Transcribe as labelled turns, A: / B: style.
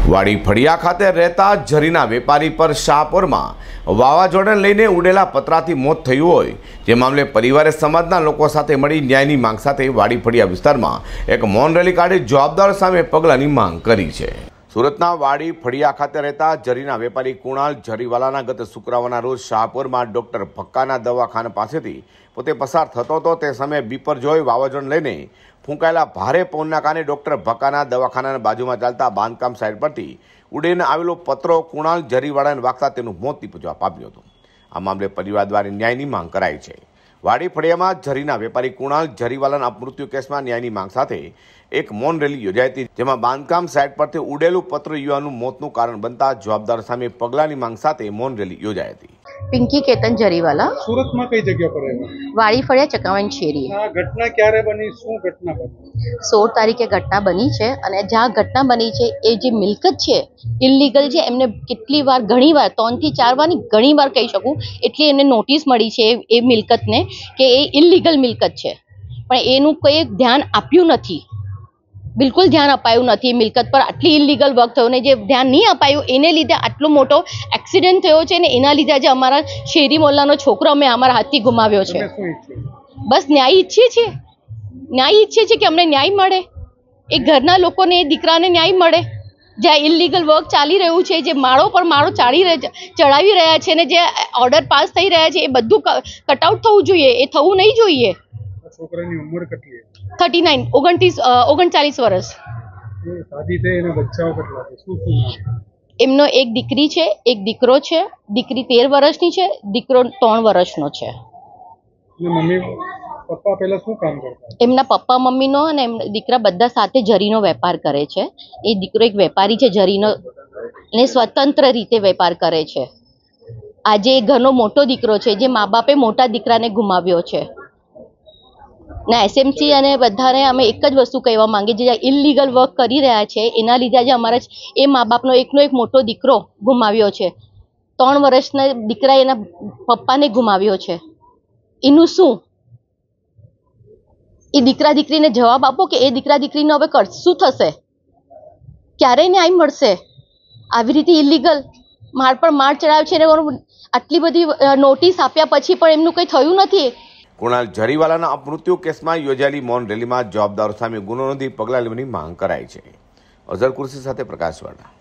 A: વાડી ફળિયા ખાતે રહેતા ઝરીના વેપારી પર શાહપુરમાં વાવાઝોડાને લઈને ઉડેલા પતરાથી મોત થયું હોય જે મામલે પરિવારે સમાજના લોકો સાથે મળી ન્યાયની માંગ સાથે વાડી ફળિયા વિસ્તારમાં એક મૌન રેલી કાઢી જવાબદાર સામે પગલાંની માંગ કરી છે। સુરતના વાડી ફળિયા ખાતે રહેતા ઝરીના વેપારી કુણાલ ઝરીવાલાના ગત શુક્રવારના રોજ શાહપુરમાં ડોક્ટર ભક્કાના દવાખાના પાસેથી પોતે પસાર થતો હતો તે સમયે બીપરજોય વાવાઝોડાને લઈને ફૂંકાયેલા ભારે પવનના કારણે ડોક્ટર ભક્કાના દવાખાનાની બાજુમાં ચાલતા બાંધકામ સાઇડ પરથી ઉડીને આવેલો પતરો કુણાલ ઝરીવાલાને વાગતા તેનું મોત નીપજવા પામ્યું હતું। આ મામલે પરિવાર દ્વારા ન્યાયની માંગ કરાઈ છે। વાડી ફળિયામાં ઝરીના વેપારી કુણાલ ઝરીવાલાના મૃત્યુ કેસમાં ન્યાયની માંગ સાથે એક મૌન રેલી યોજાઈ હતી જેમાં બાંધકામ સાઇટ પરથી ઉડેલું પત્ર યુવાનું મોતનું કારણ બનતા જવાબદાર સામે પગલાંની માંગ સાથે મૌન રેલી યોજાઈ હતી।
B: पिंकी केतन जरीवाला
C: सूरत में कई जगह पर है
B: वाड़ी फड़िया चकावन शेरी।
C: आ घटना क्यारे बनी શું ઘટના બની
B: 16 તારીખે ઘટના બની છે અને જ્યાં ઘટના બની છે એ જે મિલકત છે ઇલીગલ છે એમને કેટલી વાર ઘણી વાર 3 થી 4 વાર ની ઘણી વાર કહી શકું એટલી એમને નોટિસ મળી છે એ મિલકતને કે એ ઇલીગલ મિલકત છે પણ એનું કોઈ ધ્યાન આપ્યું નથી। બિલકુલ ધ્યાન અપાયું નથી મિલકત પર આટલી ઇલીગલ વર્ક થયો ને જે ધ્યાન નહીં અપાયું એને લીધે આટલો મોટો એક્સિડન્ટ થયો છે ને એના લીધે આજે અમારા શેરી મોહલ્લાનો છોકરો અમે અમારા હાથથી ગુમાવ્યો છે। બસ ન્યાય ઈચ્છીએ છીએ કે અમને ન્યાય મળે એ ઘરના લોકોને એ દીકરાને ન્યાય મળે। જ્યાં ઇલીગલ વર્ક ચાલી રહ્યું છે જે માળો પર માળો ચડાવી રહ્યા છે ને જે ઓર્ડર પાસ થઈ રહ્યા છે એ બધું કટઆઉટ થવું જોઈએ એ થવું નહીં જોઈએ।
C: છોકરાની ઉંમર કેટલી છે
B: 39 વર્ષ।
C: શાદી થઈ અને બચ્ચાઓ કેટલા છે શું
B: એમનો એક દીકરી છે એક દીકરો છે। દીકરી 13 વર્ષની છે દીકરો 3 વર્ષનો છે।
C: મમ્મી પપ્પા પહેલા શું કામ કરતા
B: એમના પપ્પા મમ્મીનો અને દીકરા બધા સાથે જરીનો વેપાર કરે છે। એ દીકરો એક વેપારી છે જરીનો ને સ્વતંત્ર રીતે વેપાર કરે છે। આજે ઘરનો મોટો દીકરો છે જે મા બાપે મોટા દીકરાને ગુમાવ્યો છે ને એસએમસી અને બધાને અમે એક જ વસ્તુ કહેવા માંગીએ છીએ જે ઇલીગલ વર્ક કરી રહ્યા છે એના લીધે આજે અમારા એ મા બાપનો એકનો એક મોટો દીકરો ગુમાવ્યો છે। 3 વર્ષના દીકરા એના પપ્પાને ગુમાવ્યો છે। એનું શું એ દીકરા દીકરીને જવાબ આપો કે એ દીકરા દીકરીને હવે શું થશે ક્યારે ન્યાય મળશે? આવી રીતે ઇલીગલ માળ પર માળ ચડાવે છે આટલી બધી નોટિસ આપ્યા પછી પણ એમનું કંઈ થયું નથી।
A: કુણાલ ઝરીવાલાના મૃત્યુ કેસમાં યોજાયેલી મૌન રેલીમાં જવાબદારો સામે ગુનો નોંધી પગલાં લેવાની માંગ કરાઈ છે। અઝર કુર્સી સાથે પ્રકાશવાળા।